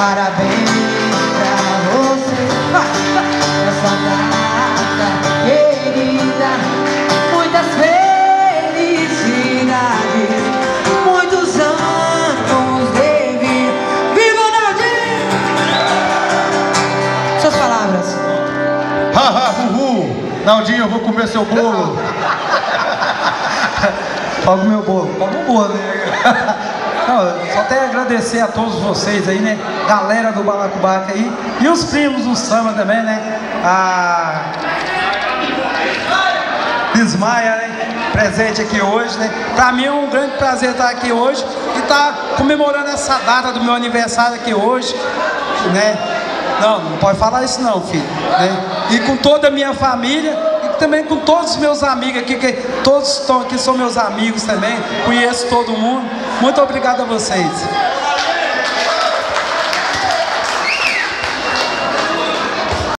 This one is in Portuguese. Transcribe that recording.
Parabéns pra você nessa data querida. Muitas felicidades, muitos anos de vida. Viva Naldinho! Suas palavras. Haha, Vuvu! Naldinho, eu vou comer seu bolo. Pode meu bolo, pode o bolo, né? Não, só até agradecer a todos vocês aí, né? Galera do Balacobaca aí. E os primos do samba também, né? A Bismaia, né? Presente aqui hoje, né? Pra mim é um grande prazer estar aqui hoje e estar comemorando essa data do meu aniversário aqui hoje, né? Não pode falar isso não, filho, né? E com toda a minha família. Também com todos os meus amigos aqui, que todos estão aqui, são meus amigos também, conheço todo mundo. Muito obrigado a vocês.